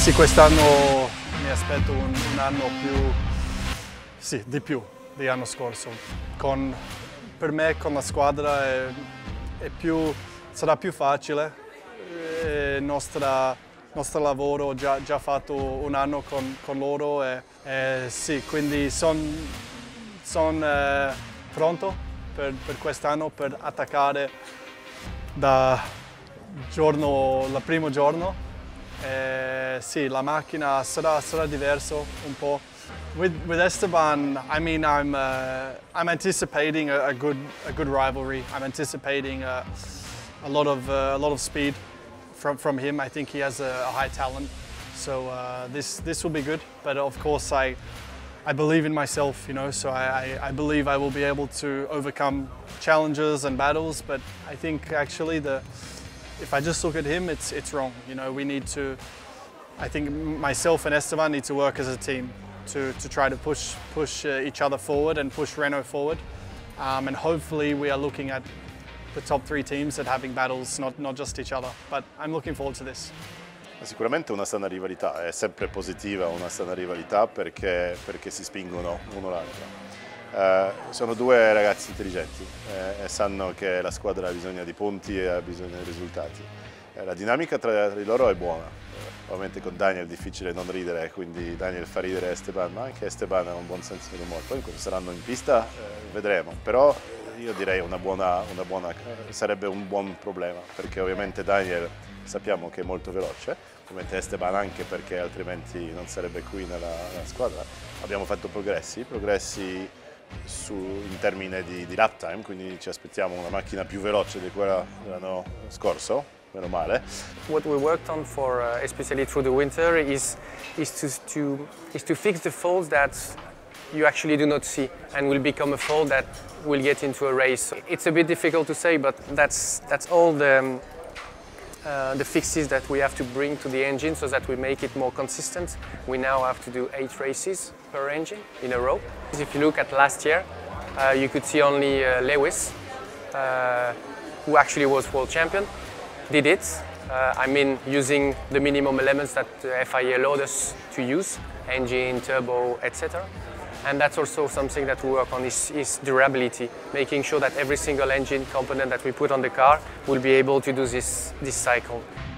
Sì, quest'anno mi aspetto un anno di più di l'anno scorso. Per me con la squadra sarà più facile. Il nostro lavoro già fatto un anno con loro sì, quindi sono pronto per quest'anno per attaccare dal primo giorno. Sì, la macchina sarà diverso un po'. With Esteban, I mean, I'm anticipating a good rivalry. I'm anticipating a lot of speed from him. I think he has a high talent, so this will be good. But of course, I believe in myself, you know. So I believe I will be able to overcome challenges and battles. But I think actually if I just look at him, it's wrong. You know, I think myself and Esteban need to work as a team to try to push each other forward and push Renault forward. And hopefully we are looking at the top 3 teams that having battles, not just each other. But I'm looking forward to this. Sicuramente una sana rivalità, è sempre positiva una sana rivalità perché si spingono uno l'altro. Sono 2 ragazzi intelligenti e sanno che la squadra ha bisogno di punti e ha bisogno di risultati. La dinamica tra di loro è buona, ovviamente con Daniel è difficile non ridere, quindi Daniel fa ridere Esteban, ma anche Esteban ha un buon senso dell'umore. Poi quando saranno in pista vedremo, però io direi sarebbe un buon problema, perché ovviamente Daniel sappiamo che è molto veloce, ovviamente Esteban anche perché altrimenti non sarebbe qui nella squadra. Abbiamo fatto progressi in termini di lap time, quindi ci aspettiamo una macchina più veloce di quella dell'anno scorso, meno male. What we worked on for, especially through the winter, is to fix the faults that you actually do not see and will become a fault that will get into a race. It's a bit difficult to say, but that's all the fixes that we have to bring to the engine so that we make it more consistent. We now have to do 8 races per engine in a row. If you look at last year, you could see only Lewis, who actually was world champion, did it. I mean, using the minimum elements that FIA allowed us to use, engine, turbo, etc. And that's also something that we work on is durability, making sure that every single engine component that we put on the car will be able to do this cycle.